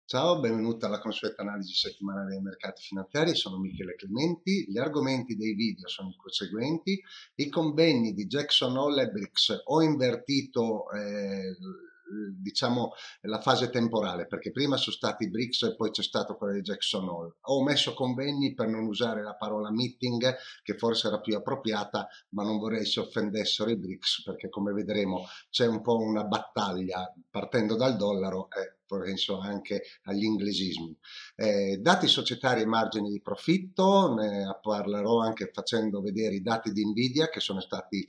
Ciao, benvenuta alla consueta analisi settimanale dei mercati finanziari, sono Michele Clementi. Gli argomenti dei video sono i conseguenti: i convegni di Jackson Hole e BRICS. Ho invertito diciamo la fase temporale, perché prima sono stati i BRICS e poi c'è stato quello di Jackson Hole. Ho messo convegni per non usare la parola meeting, che forse era più appropriata, ma non vorrei si offendessero i BRICS, perché come vedremo c'è un po' una battaglia partendo dal dollaro e penso anche agli inglesismi. Dati societari e margini di profitto, ne parlerò anche facendo vedere i dati di Nvidia che sono stati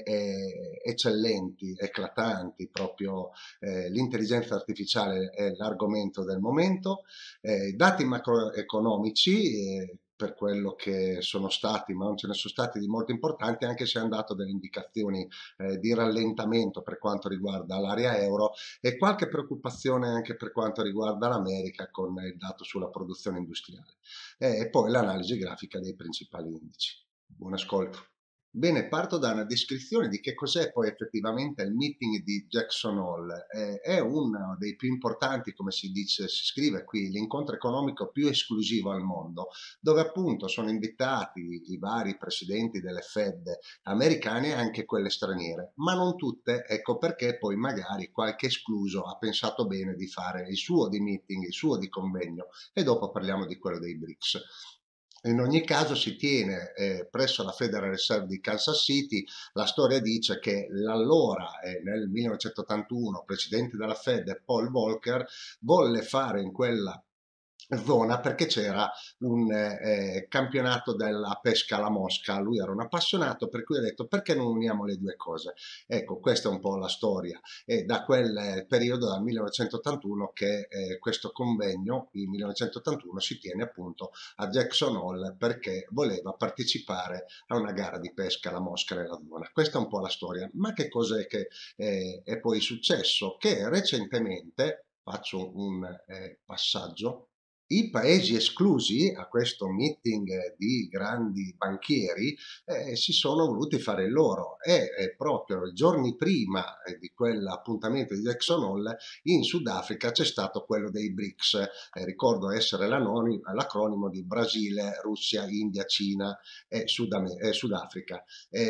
eccellenti, eclatanti, proprio l'intelligenza artificiale è l'argomento del momento. Dati macroeconomici, per quello che sono stati, ma non ce ne sono stati di molto importanti, anche se hanno dato delle indicazioni di rallentamento per quanto riguarda l'area euro e qualche preoccupazione anche per quanto riguarda l'America con il dato sulla produzione industriale. E poi l'analisi grafica dei principali indici. Buon ascolto. Bene, parto da una descrizione di che cos'è poi effettivamente il meeting di Jackson Hole. È uno dei più importanti, come si dice, si scrive qui, l'incontro economico più esclusivo al mondo, dove appunto sono invitati i vari presidenti delle Fed americane e anche quelle straniere, ma non tutte, ecco perché poi magari qualche escluso ha pensato bene di fare il suo di meeting, il suo di convegno e dopo parliamo di quello dei BRICS. In ogni caso si tiene presso la Federal Reserve di Kansas City. La storia dice che l'allora, nel 1981, presidente della Fed Paul Volcker volle fare in quella zona perché c'era un campionato della pesca alla mosca. Lui era un appassionato, per cui ha detto perché non uniamo le due cose. Ecco, questa è un po' la storia. E da quel periodo, dal 1981, che questo convegno, il 1981, si tiene appunto a Jackson Hole perché voleva partecipare a una gara di pesca alla mosca nella zona. Questa è un po' la storia. Ma che cos'è che è poi successo? Che recentemente, faccio un passaggio, i paesi esclusi a questo meeting di grandi banchieri si sono voluti fare il loro e proprio i giorni prima di quell'appuntamento di Jackson Hole in Sudafrica c'è stato quello dei BRICS, ricordo essere l'acronimo di Brasile, Russia, India, Cina e Sudafrica.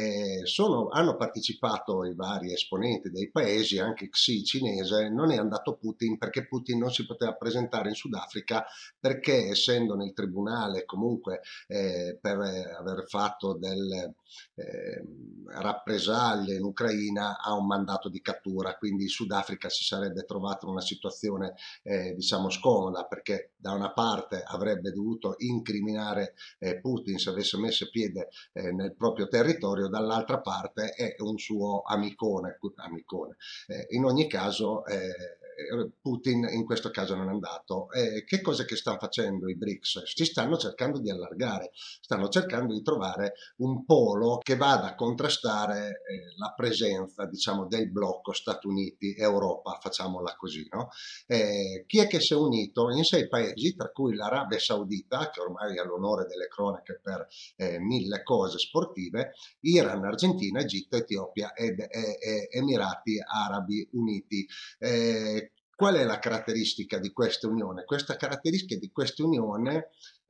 Hanno partecipato i vari esponenti dei paesi, anche Xi cinese, non è andato Putin perché Putin non si poteva presentare in Sudafrica perché essendo nel tribunale comunque per aver fatto delle rappresaglie in Ucraina ha un mandato di cattura, quindi il Sudafrica si sarebbe trovato in una situazione diciamo scomoda perché da una parte avrebbe dovuto incriminare Putin se avesse messo piede nel proprio territorio, dall'altra parte è un suo amicone. In ogni caso Putin in questo caso non è andato. Che cosa che stanno facendo i BRICS? Si stanno cercando di allargare, stanno cercando di trovare un polo che vada a contrastare la presenza, diciamo, del blocco Stati Uniti-Europa, facciamola così, no? Chi è che si è unito? In 6 paesi, tra cui l'Arabia Saudita, che ormai ha l'onore delle cronache per mille cose sportive, Iran, Argentina, Egitto, Etiopia ed Emirati Arabi Uniti. Qual è la caratteristica di questa unione? Questa caratteristica di questa unione,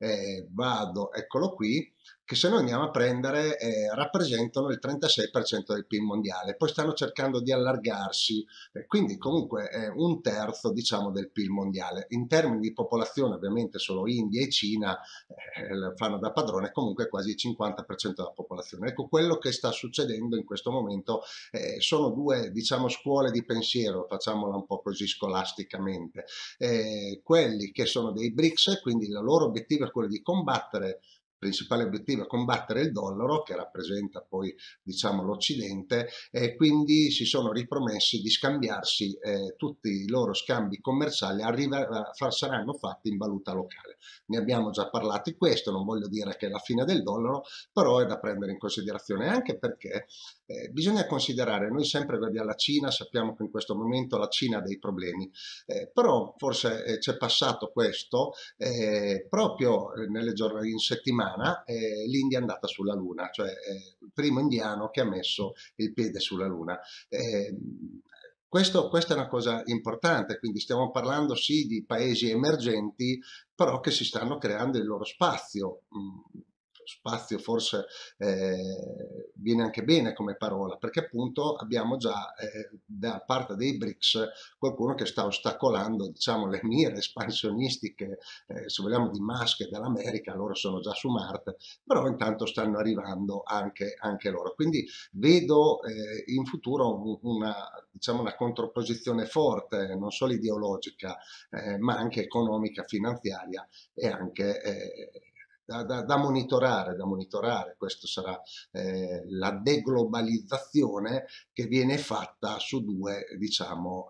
eccolo qui, che se noi andiamo a prendere rappresentano il 36% del PIL mondiale, poi stanno cercando di allargarsi, quindi comunque è un terzo diciamo del PIL mondiale. In termini di popolazione ovviamente solo India e Cina fanno da padrone, comunque quasi il 50% della popolazione. Ecco quello che sta succedendo in questo momento sono due diciamo scuole di pensiero, facciamola un po' così scolasticamente, quelli che sono dei BRICS, quindi il loro obiettivo è quello di combattere, il principale obiettivo è combattere il dollaro che rappresenta poi diciamo l'Occidente e quindi si sono ripromessi di scambiarsi tutti i loro scambi commerciali saranno fatti in valuta locale. Ne abbiamo già parlato di questo, non voglio dire che è la fine del dollaro, però è da prendere in considerazione anche perché bisogna considerare, noi sempre vediamo la Cina, sappiamo che in questo momento la Cina ha dei problemi, però forse c'è passato questo, proprio nelle giornate in settimana l'India è andata sulla Luna, cioè il primo indiano che ha messo il piede sulla Luna. Eh, Questa è una cosa importante, quindi stiamo parlando sì di paesi emergenti, però che si stanno creando il loro spazio. Spazio forse viene anche bene come parola, perché appunto abbiamo già da parte dei BRICS qualcuno che sta ostacolando, diciamo, le mire espansionistiche, se vogliamo, di Musk e dell'America. Loro sono già su Marte, però intanto stanno arrivando anche loro. Quindi vedo in futuro una, diciamo, una controposizione forte, non solo ideologica, ma anche economica, finanziaria e anche da monitorare, da monitorare. Questo sarà la deglobalizzazione che viene fatta su due, diciamo,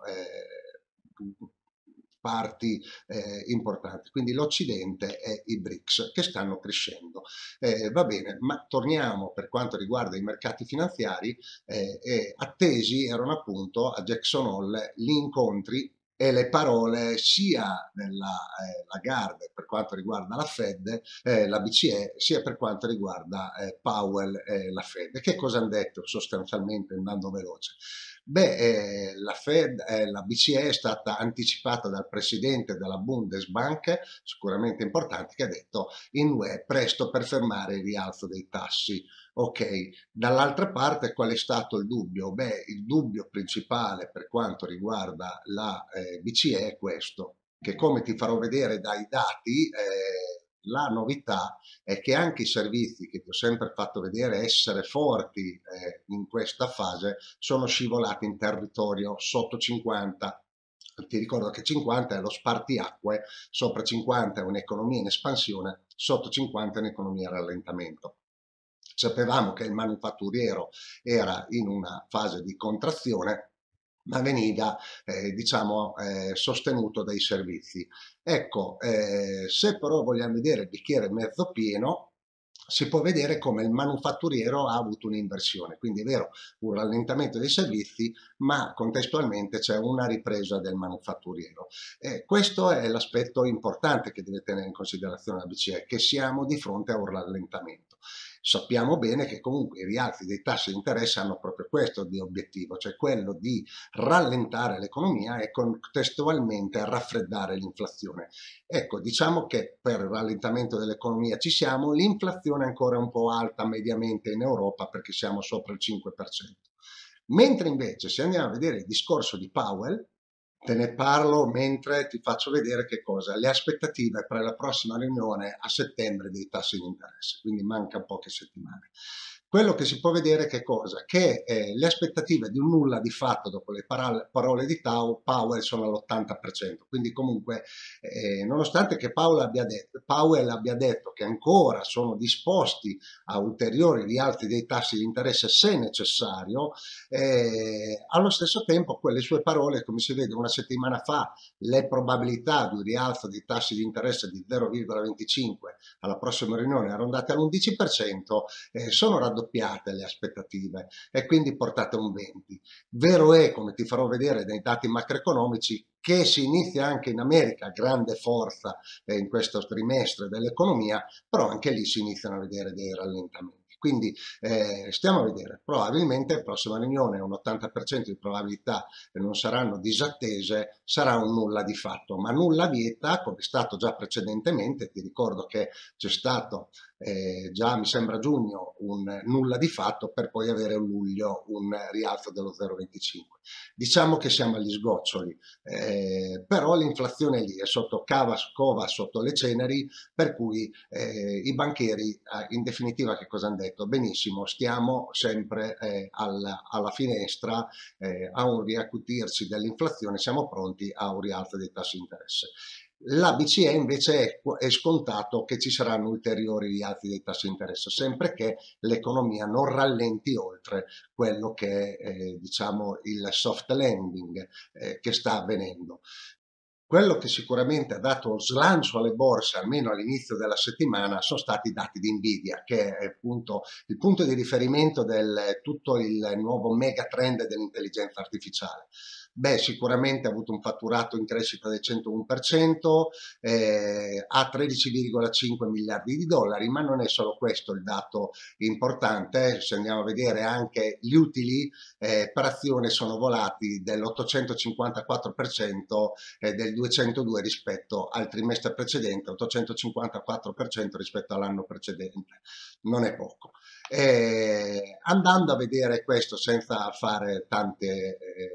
parti importanti, quindi l'Occidente e i BRICS che stanno crescendo. Va bene, ma torniamo per quanto riguarda i mercati finanziari. Attesi erano appunto a Jackson Hole gli incontri e le parole sia della Lagarde per quanto riguarda la Fed, la BCE, sia per quanto riguarda Powell e la Fed. Che cosa hanno detto sostanzialmente, andando veloce? Beh, la Fed, la BCE è stata anticipata dal presidente della Bundesbank, sicuramente importante, che ha detto in UE presto per fermare il rialzo dei tassi. Ok, dall'altra parte qual è stato il dubbio? Beh, il dubbio principale per quanto riguarda la BCE è questo, che come ti farò vedere dai dati, la novità è che anche i servizi che ti ho sempre fatto vedere essere forti in questa fase sono scivolati in territorio sotto 50. Ti ricordo che 50 è lo spartiacque, sopra 50 è un'economia in espansione, sotto 50 è un'economia in rallentamento. Sapevamo che il manifatturiero era in una fase di contrazione, ma veniva diciamo sostenuto dai servizi. Ecco, se però vogliamo vedere il bicchiere mezzo pieno, si può vedere come il manufatturiero ha avuto un'inversione, quindi è vero un rallentamento dei servizi, ma contestualmente c'è una ripresa del manufatturiero. Questo è l'aspetto importante che deve tenere in considerazione la BCE, che siamo di fronte a un rallentamento. Sappiamo bene che comunque i rialzi dei tassi di interesse hanno proprio questo di obiettivo, cioè quello di rallentare l'economia e contestualmente raffreddare l'inflazione. Ecco, diciamo che per il rallentamento dell'economia ci siamo, l'inflazione è ancora un po' alta mediamente in Europa perché siamo sopra il 5%. Mentre invece se andiamo a vedere il discorso di Powell, te ne parlo mentre ti faccio vedere che cosa, le aspettative per la prossima riunione a settembre dei tassi di interesse, quindi manca poche settimane. Quello che si può vedere che cosa? Che le aspettative di un nulla di fatto dopo le parole di Powell sono all'80%, quindi comunque nonostante che Powell abbia detto che ancora sono disposti a ulteriori rialzi dei tassi di interesse se necessario, allo stesso tempo quelle sue parole, come si vede una settimana fa, le probabilità di un rialzo dei tassi di interesse di 0,25 alla prossima riunione erano andate all'11%, sono raddoppiate le aspettative e quindi portate a un 20. Vero è, come ti farò vedere dai dati macroeconomici, che si inizia anche in America, grande forza in questo trimestre dell'economia, però anche lì si iniziano a vedere dei rallentamenti. Quindi stiamo a vedere, probabilmente la prossima riunione un 80% di probabilità che non saranno disattese, sarà un nulla di fatto, ma nulla vieta, come è stato già precedentemente, ti ricordo che c'è stato già mi sembra giugno un nulla di fatto per poi avere a luglio un rialzo dello 0,25. Diciamo che siamo agli sgoccioli, però l'inflazione lì è sotto cova sotto le ceneri, per cui i banchieri in definitiva che cosa hanno detto? Benissimo, stiamo sempre alla finestra a un riacutirsi dell'inflazione, siamo pronti a un rialzo dei tassi di interesse. La BCE invece è scontato che ci saranno ulteriori rialzi dei tassi di interesse, sempre che l'economia non rallenti oltre quello che è diciamo il soft landing che sta avvenendo. Quello che sicuramente ha dato slancio alle borse, almeno all'inizio della settimana, sono stati i dati di Nvidia, che è appunto il punto di riferimento del tutto il nuovo mega trend dell'intelligenza artificiale. Beh, sicuramente ha avuto un fatturato in crescita del 101%, a 13,5 miliardi di dollari, ma non è solo questo il dato importante. Se andiamo a vedere anche gli utili per azione sono volati dell'854% e del 202 rispetto al trimestre precedente, 854% rispetto all'anno precedente. Non è poco. Andando a vedere questo senza fare tante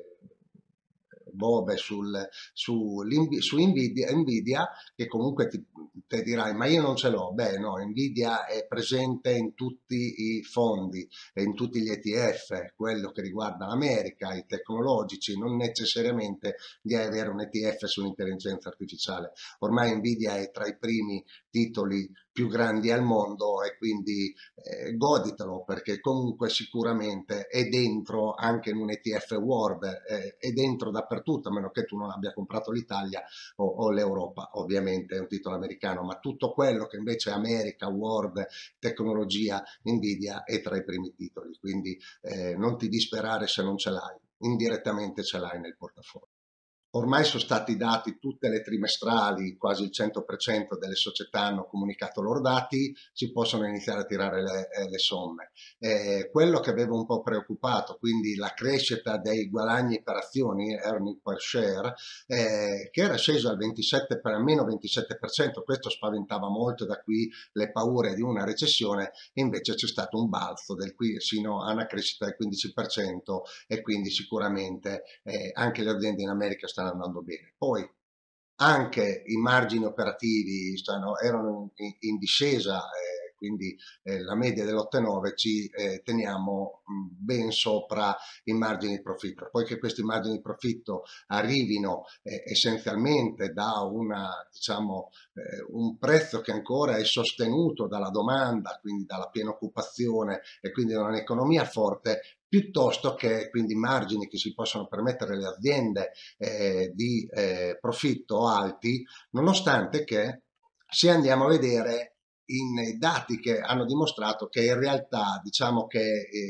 bobe su Nvidia, che comunque te dirai, ma io non ce l'ho. Beh, no, Nvidia è presente in tutti i fondi e in tutti gli ETF, quello che riguarda l'America, i tecnologici, non necessariamente di avere un ETF sull'intelligenza artificiale. Ormai Nvidia è tra i primi titoli più grandi al mondo e quindi goditelo, perché comunque sicuramente è dentro anche in un ETF World, è dentro dappertutto, a meno che tu non abbia comprato l'Italia o l'Europa, ovviamente è un titolo americano, ma tutto quello che invece è America, World, tecnologia, Nvidia è tra i primi titoli, quindi non ti disperare se non ce l'hai, indirettamente ce l'hai nel portafoglio. Ormai sono stati dati tutte le trimestrali, quasi il 100% delle società hanno comunicato loro dati, si possono iniziare a tirare le somme. Quello che avevo un po' preoccupato, quindi la crescita dei guadagni per azioni, earning per share, che era sceso al 27 per almeno 27%, questo spaventava molto, da qui le paure di una recessione, invece c'è stato un balzo sino a una crescita del 15% e quindi sicuramente anche le aziende in America stanno andando bene. Poi anche i margini operativi erano in discesa, quindi la media dell'8,9 ci teniamo ben sopra i margini di profitto. Poi che questi margini di profitto arrivino essenzialmente da diciamo, un prezzo che ancora è sostenuto dalla domanda, quindi dalla piena occupazione e quindi da un'economia forte, piuttosto che quindi margini che si possono permettere le aziende di profitto alti, nonostante che, se andiamo a vedere in dati che hanno dimostrato che in realtà diciamo che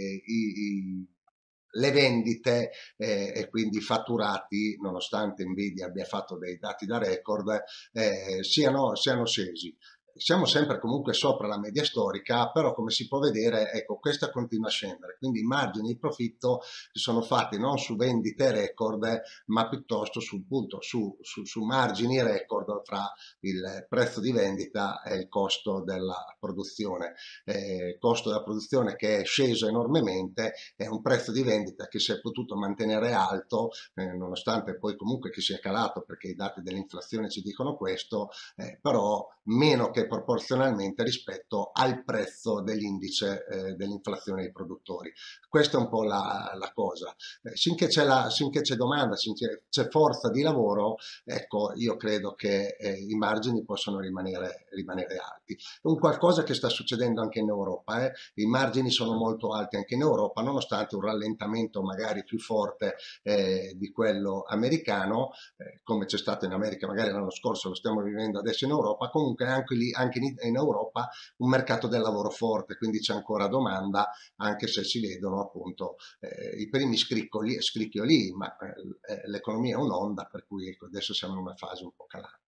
le vendite e quindi i fatturati, nonostante Nvidia abbia fatto dei dati da record, siano scesi. Siamo sempre comunque sopra la media storica, però come si può vedere, ecco, questa continua a scendere, quindi i margini di profitto si sono fatti non su vendite record, ma piuttosto su margini record fra il prezzo di vendita e il costo della produzione. Il costo della produzione che è sceso enormemente è un prezzo di vendita che si è potuto mantenere alto, nonostante poi comunque che sia calato, perché i dati dell'inflazione ci dicono questo, però meno che proporzionalmente rispetto al prezzo dell'indice dell'inflazione dei produttori. Questa è un po' la cosa. Finché c'è domanda, finché c'è forza di lavoro, ecco, io credo che i margini possono rimanere alti. Un qualcosa che sta succedendo anche in Europa, i margini sono molto alti anche in Europa, nonostante un rallentamento magari più forte di quello americano, come c'è stato in America magari l'anno scorso, lo stiamo vivendo adesso in Europa. Comunque anche lì, anche in Europa, un mercato del lavoro forte, quindi c'è ancora domanda, anche se si vedono appunto i primi scricchioli, ma l'economia è un'onda, per cui ecco, adesso siamo in una fase un po' calante.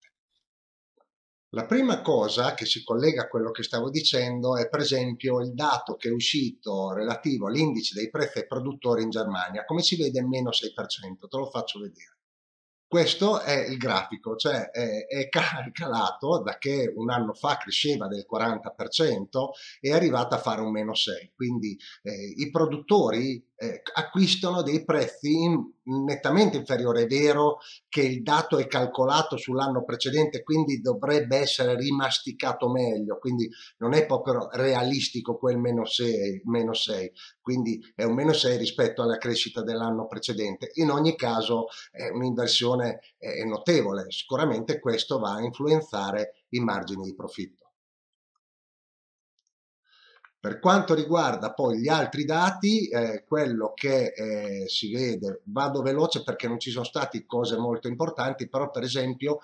La prima cosa che si collega a quello che stavo dicendo è per esempio il dato che è uscito relativo all'indice dei prezzi ai produttori in Germania, come si vede meno 6%, te lo faccio vedere. Questo è il grafico, cioè è calato da che un anno fa cresceva del 40%, è arrivata a fare un meno 6, quindi i produttori acquistano dei prezzi nettamente inferiori. È vero che il dato è calcolato sull'anno precedente, quindi dovrebbe essere rimasticato meglio, quindi non è proprio realistico quel meno 6, quindi è un meno 6 rispetto alla crescita dell'anno precedente. In ogni caso è un'inversione notevole, sicuramente questo va a influenzare i margini di profitto. Per quanto riguarda poi gli altri dati, quello che si vede, vado veloce perché non ci sono state cose molto importanti, però per esempio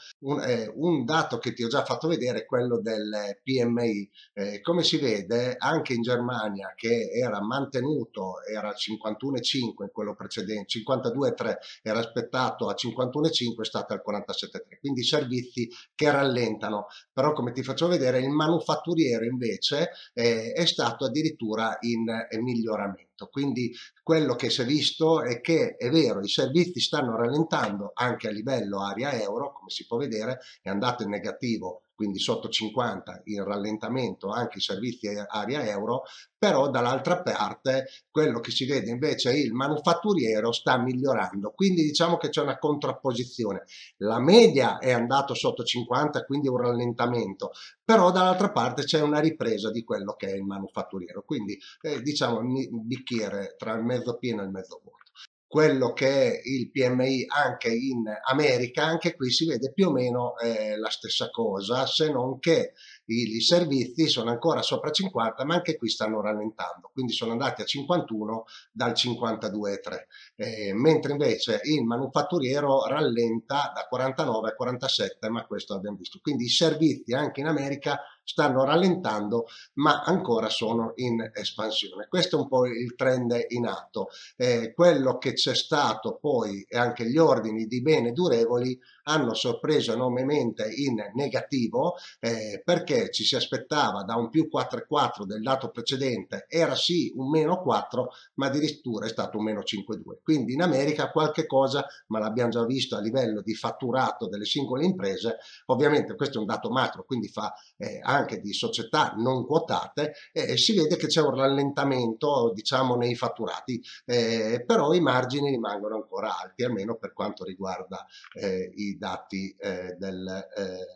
un dato che ti ho già fatto vedere è quello del PMI. Come si vede anche in Germania, che era mantenuto, era 51,5 in quello precedente, 52,3 era aspettato a 51,5, è stato al 47,3, quindi servizi che rallentano. Però come ti faccio vedere il manufatturiero invece è stato addirittura in miglioramento. Quindi quello che si è visto è che è vero, i servizi stanno rallentando anche a livello area euro, come si può vedere, è andato in negativo, quindi sotto 50 in rallentamento anche i servizi area euro, però dall'altra parte quello che si vede invece è il manufatturiero sta migliorando, quindi diciamo che c'è una contrapposizione. La media è andato sotto 50, quindi un rallentamento, però dall'altra parte c'è una ripresa di quello che è il manufatturiero, quindi diciamo il bicchiere tra il mezzo pieno e il mezzo vuoto. Quello che è il PMI anche in America, anche qui si vede più o meno la stessa cosa, se non che i servizi sono ancora sopra 50, ma anche qui stanno rallentando, quindi sono andati a 51 dal 52,3, mentre invece il manufatturiero rallenta da 49 a 47, ma questo abbiamo visto. Quindi i servizi anche in America stanno rallentando, ma ancora sono in espansione. Questo è un po' il trend in atto. Quello che c'è stato poi e anche gli ordini di beni durevoli hanno sorpreso enormemente in negativo, perché ci si aspettava da un più 4,4 del dato precedente, era sì un meno 4, ma addirittura è stato un meno 5,2. Quindi in America qualche cosa, ma l'abbiamo già visto a livello di fatturato delle singole imprese, ovviamente questo è un dato macro, quindi fa anche di società non quotate, si vede che c'è un rallentamento diciamo nei fatturati, però i margini rimangono ancora alti, almeno per quanto riguarda i dati delle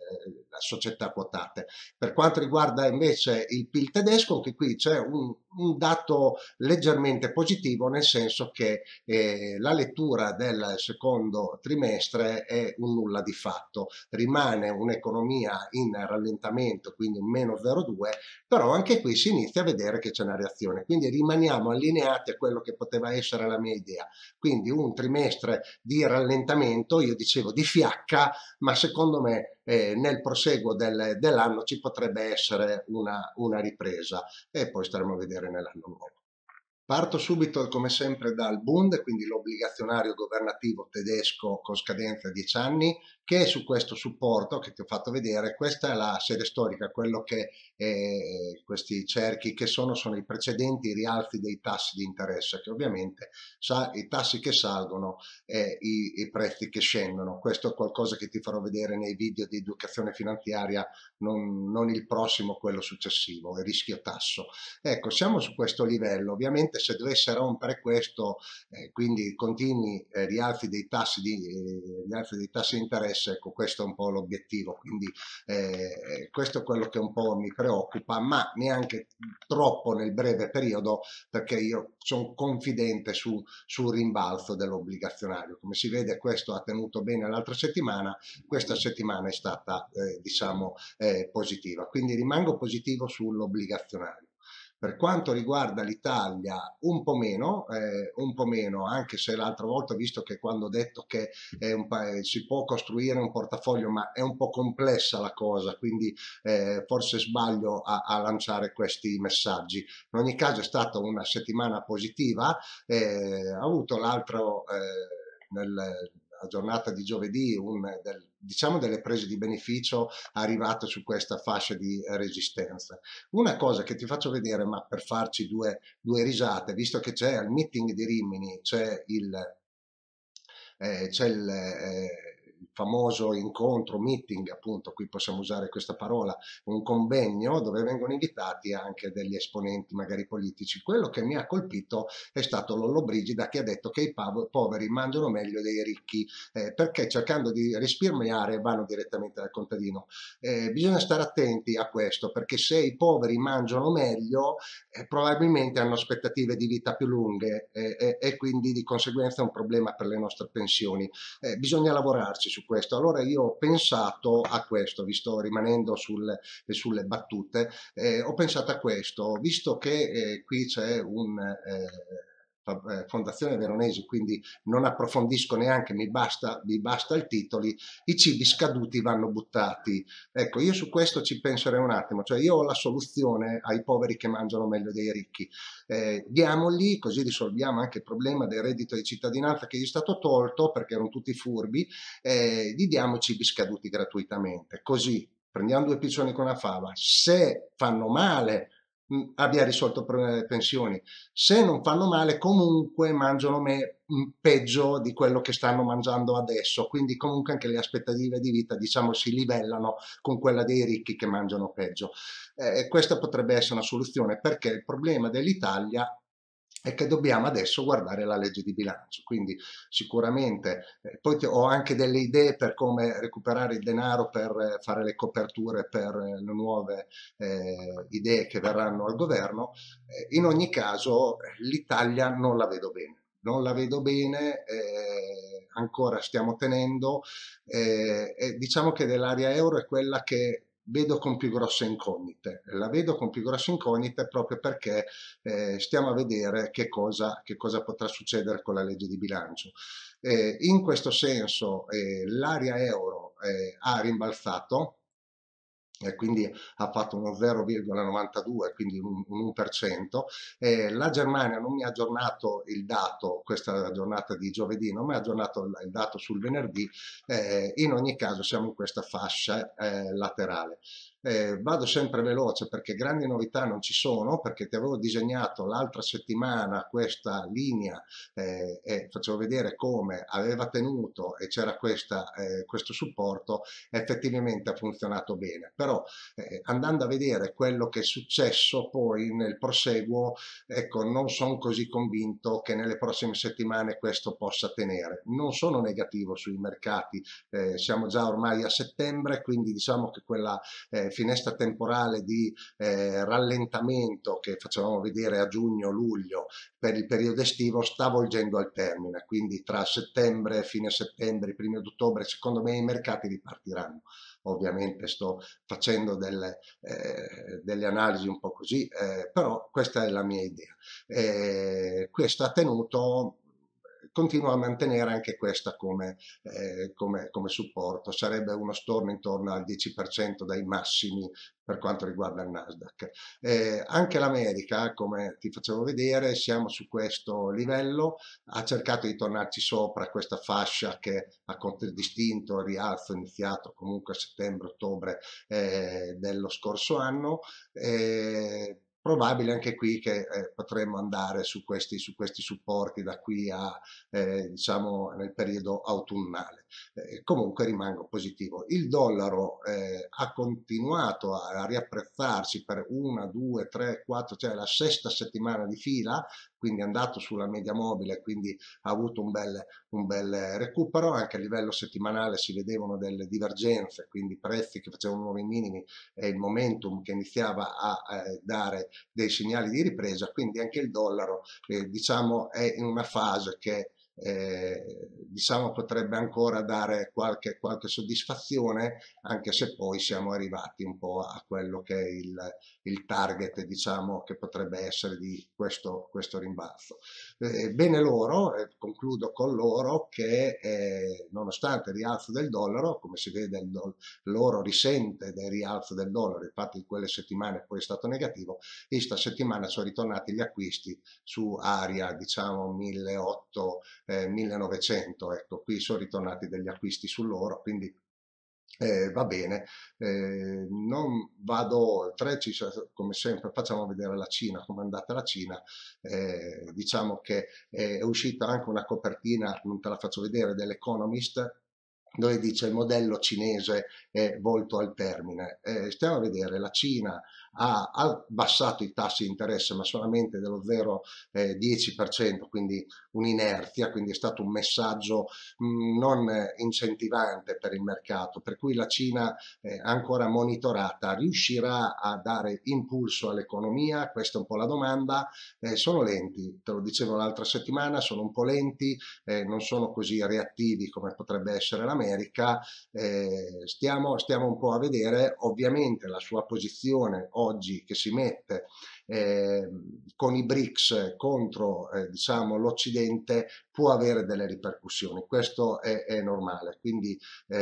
società quotate. Per quanto riguarda invece il PIL tedesco, anche qui c'è un dato leggermente positivo, nel senso che la lettura del secondo trimestre è un nulla di fatto, rimane un'economia in rallentamento, quindi un meno 0,2, però anche qui si inizia a vedere che c'è una reazione, quindi rimaniamo allineati a quello che poteva essere la mia idea, quindi un trimestre di rallentamento, io dicevo di fiacca, ma secondo me nel proseguo dell'anno ci potrebbe essere una ripresa e poi staremo a vedere nell'anno nuovo. Parto subito come sempre dal Bund, quindi l'obbligazionario governativo tedesco con scadenza a 10 anni, che è su questo supporto che ti ho fatto vedere. Questa è la serie storica, quello che questi cerchi che sono i precedenti rialzi dei tassi di interesse, che ovviamente i tassi che salgono e i prezzi che scendono. Questo è qualcosa che ti farò vedere nei video di educazione finanziaria, non il prossimo, quello successivo, il rischio tasso. Ecco, siamo su questo livello. Ovviamente se dovesse rompere questo, quindi continui rialzi dei tassi di interesse, ecco, questo è un po' l'obiettivo. Quindi questo è quello che un po' mi preoccupa, ma neanche troppo nel breve periodo, perché io sono confidente sul rimbalzo dell'obbligazionario. Come si vede, questo ha tenuto bene l'altra settimana, questa settimana è stata, diciamo, positiva. Quindi rimango positivo sull'obbligazionario. Per quanto riguarda l'Italia, un po' meno, anche se l'altra volta ho visto che quando ho detto che si può costruire un portafoglio, ma è un po' complessa la cosa, quindi forse sbaglio a lanciare questi messaggi. In ogni caso è stata una settimana positiva, ho avuto l'altro la giornata di giovedì diciamo delle prese di beneficio arrivate su questa fascia di resistenza. Una cosa che ti faccio vedere, ma per farci due risate, visto che c'è al meeting di Rimini, il famoso incontro, meeting, appunto, qui possiamo usare questa parola, un convegno dove vengono invitati anche degli esponenti magari politici. Quello che mi ha colpito è stato Lollobrigida, che ha detto che i poveri mangiano meglio dei ricchi, perché cercando di risparmiare vanno direttamente dal contadino. Bisogna stare attenti a questo, perché se i poveri mangiano meglio, probabilmente hanno aspettative di vita più lunghe, e quindi di conseguenza è un problema per le nostre pensioni. Bisogna lavorarci su questo. Allora io ho pensato a questo, vi sto rimanendo sulle battute, ho pensato a questo, visto che qui c'è Fondazione Veronesi, quindi non approfondisco neanche, mi basta il titoli, i cibi scaduti vanno buttati. Ecco, io su questo ci penserei un attimo, cioè io ho la soluzione ai poveri che mangiano meglio dei ricchi. Diamogli, così risolviamo anche il problema del reddito di cittadinanza che gli è stato tolto perché erano tutti furbi, gli diamo i cibi scaduti gratuitamente, così prendiamo due piccioni con una fava, se fanno male abbia risolto il problema delle pensioni, se non fanno male comunque mangiano peggio di quello che stanno mangiando adesso, quindi comunque anche le aspettative di vita diciamo si livellano con quella dei ricchi che mangiano peggio. Questa potrebbe essere una soluzione perché il problema dell'Italia è che dobbiamo adesso guardare la legge di bilancio, quindi sicuramente poi ho anche delle idee per come recuperare il denaro per fare le coperture per le nuove idee che verranno al governo. In ogni caso l'Italia non la vedo bene, non la vedo bene, ancora stiamo tenendo, e diciamo che dell'area euro è quella che vedo con più grosse incognite. La vedo con più grosse incognite proprio perché stiamo a vedere che cosa potrà succedere con la legge di bilancio. In questo senso l'area euro ha rimbalzato, e quindi ha fatto uno 0,92, quindi un 1%. La Germania non mi ha aggiornato il dato, questa è la giornata di giovedì, non mi ha aggiornato il dato sul venerdì, in ogni caso siamo in questa fascia laterale. Vado sempre veloce perché grandi novità non ci sono, perché ti avevo disegnato l'altra settimana questa linea e facevo vedere come aveva tenuto e c'era questo supporto, effettivamente ha funzionato bene, però andando a vedere quello che è successo poi nel proseguo, ecco, non sono così convinto che nelle prossime settimane questo possa tenere. Non sono negativo sui mercati, siamo già ormai a settembre, quindi diciamo che quella finestra temporale di rallentamento che facevamo vedere a giugno-luglio per il periodo estivo sta volgendo al termine, quindi tra settembre, fine settembre, primi di ottobre, secondo me i mercati ripartiranno. Ovviamente sto facendo delle analisi un po' così, però questa è la mia idea. Questo ha tenuto, continuo a mantenere anche questa come supporto, sarebbe uno storno intorno al 10% dai massimi per quanto riguarda il Nasdaq. Anche l'America, come ti facevo vedere, siamo su questo livello, ha cercato di tornarci sopra questa fascia che ha contraddistinto il rialzo iniziato comunque a settembre-ottobre dello scorso anno. Probabile anche qui che potremmo andare su questi supporti da qui a diciamo nel periodo autunnale. Comunque rimango positivo. Il dollaro ha continuato a riapprezzarsi per una, due, tre, quattro, cioè la sesta settimana di fila, quindi è andato sulla media mobile, quindi ha avuto un bel recupero. Anche a livello settimanale si vedevano delle divergenze, quindi prezzi che facevano nuovi minimi e il momentum che iniziava a dare dei segnali di ripresa, quindi anche il dollaro diciamo è in una fase che diciamo potrebbe ancora dare qualche soddisfazione, anche se poi siamo arrivati un po' a quello che è il target, diciamo, che potrebbe essere di questo rimbalzo. Bene loro, concludo con loro, che nonostante il rialzo del dollaro, come si vede l'oro risente del rialzo del dollaro, infatti in quelle settimane poi è stato negativo, e sta settimana sono ritornati gli acquisti su area diciamo 1800 1900, ecco, qui sono ritornati degli acquisti sull'oro, quindi va bene, non vado oltre, come sempre facciamo vedere la Cina, come è andata la Cina, diciamo che è uscita anche una copertina, non te la faccio vedere, dell'Economist, dove dice il modello cinese è volto al termine. Stiamo a vedere, la Cina ha abbassato i tassi di interesse ma solamente dello 0,10%, quindi un'inerzia, quindi è stato un messaggio non incentivante per il mercato, per cui la Cina ancora monitorata riuscirà a dare impulso all'economia? Questa è un po' la domanda. Sono lenti, te lo dicevo l'altra settimana, sono un po' lenti, non sono così reattivi come potrebbe essere l'America. Stiamo un po' a vedere. Ovviamente la sua posizione oggi che si mette eh, con i BRICS contro diciamo, l'Occidente può avere delle ripercussioni, questo è normale, quindi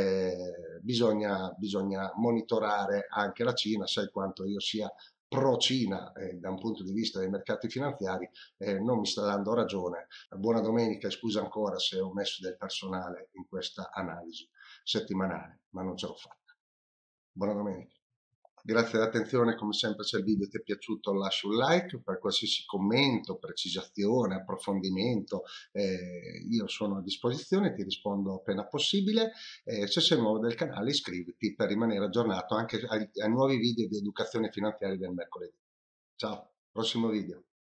bisogna monitorare anche la Cina. Sai quanto io sia pro Cina da un punto di vista dei mercati finanziari, non mi sta dando ragione. Buona domenica e scusa ancora se ho messo del personale in questa analisi settimanale, ma non ce l'ho fatta. Buona domenica. Grazie dell'attenzione, come sempre se il video ti è piaciuto lascia un like, per qualsiasi commento, precisazione, approfondimento, io sono a disposizione, ti rispondo appena possibile. Se sei nuovo del canale iscriviti per rimanere aggiornato anche ai nuovi video di educazione finanziaria del mercoledì. Ciao, prossimo video.